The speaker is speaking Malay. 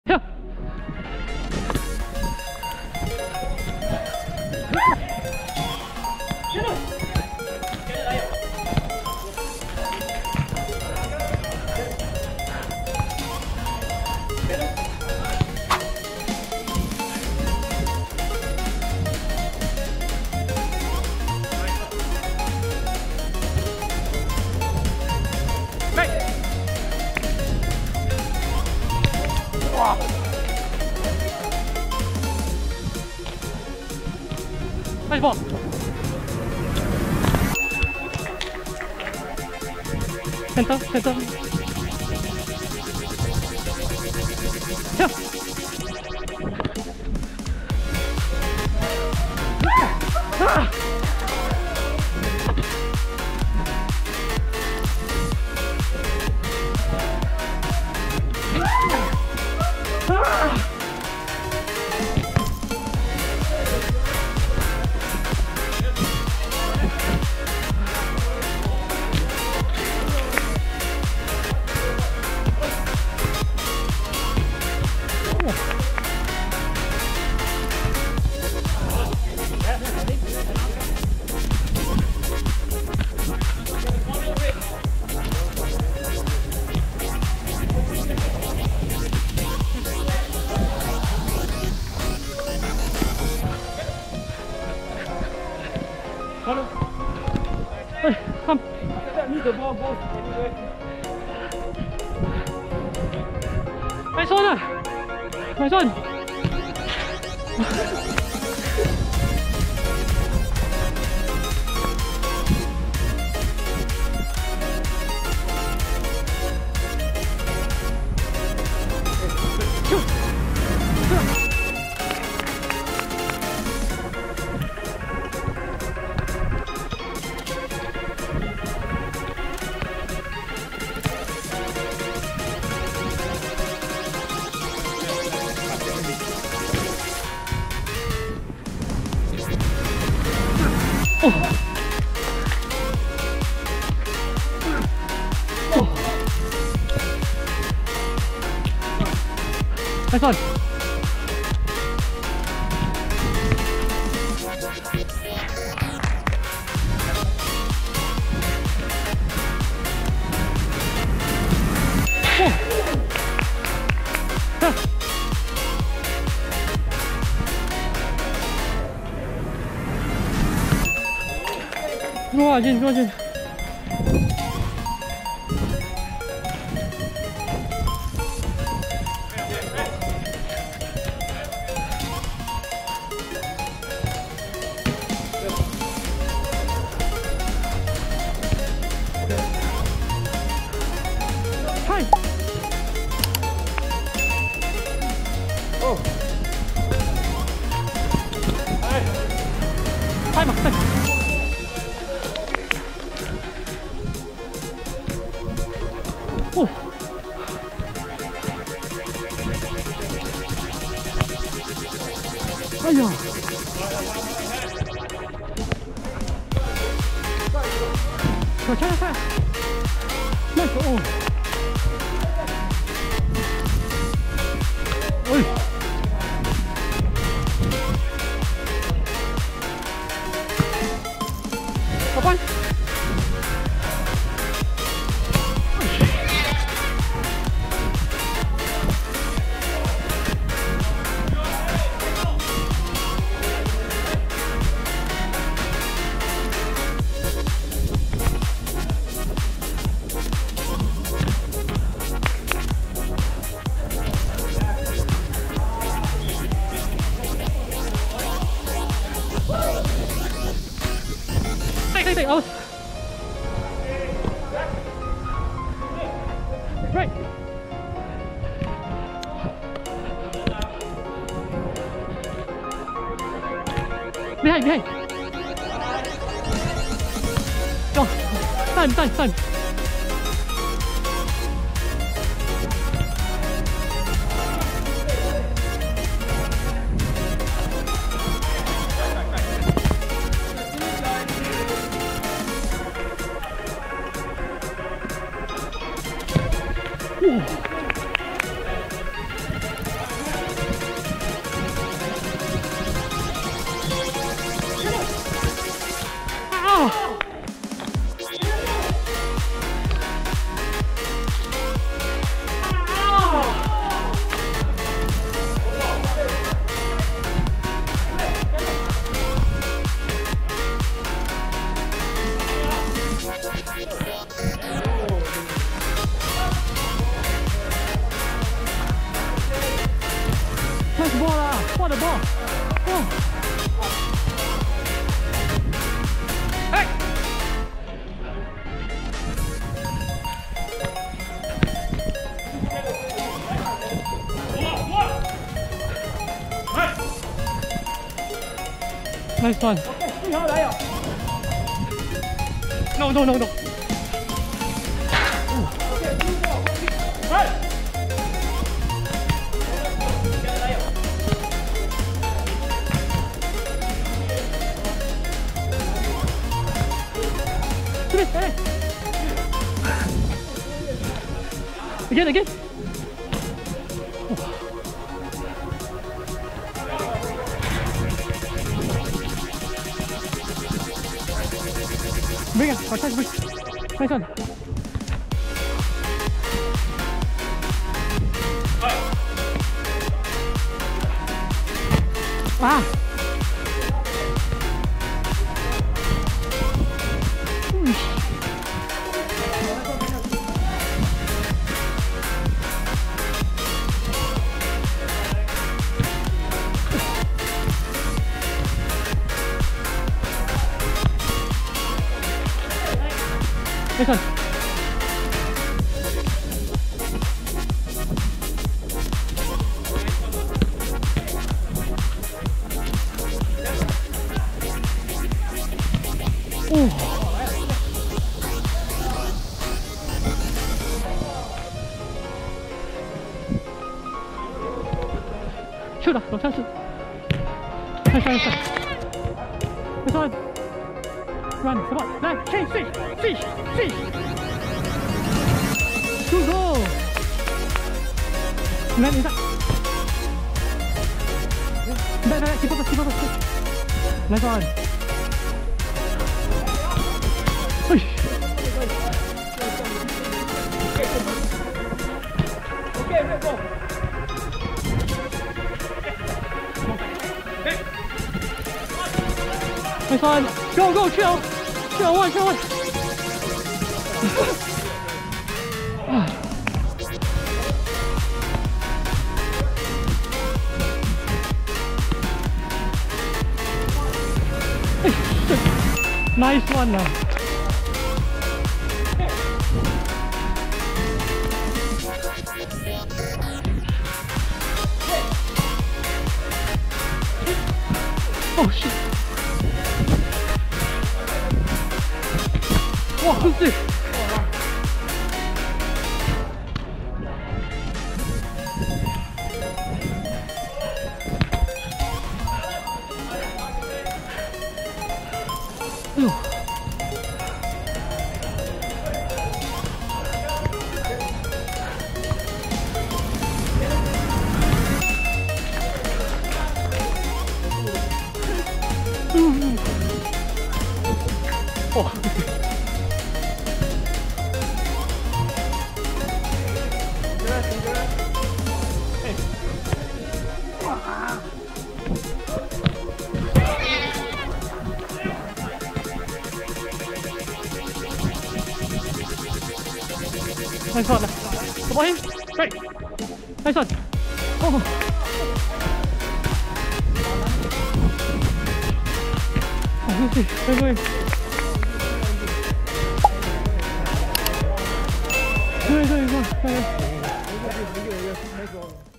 跳。哇！快跑！先走，先走。跳！啊！哎，看，你怎么不？快算了，快算！哦，哦，快算！多少斤？多少斤？嗨！哦！哎！嗨嘛！嗨！哦！哎呀！快快快！那个哦！哎！好快！对哦 ，right， 厉害厉害，哟，站，哇！ What the ball? Oh. Hey! Nice one. No. Again. Bring it, touch, bring. Nice one. Ah! Nice one.去了，老三次，快上！ Run, come on,来 ，fish, go， 来，你看，来，起跑，来，one， 哎。 Nice one. Go, chill one. Nice one now. Oh shit. Wow, who's this? Oh. Nice one. Come on in. Right. Nice one. Oh. Oh, okay. Go in. Go.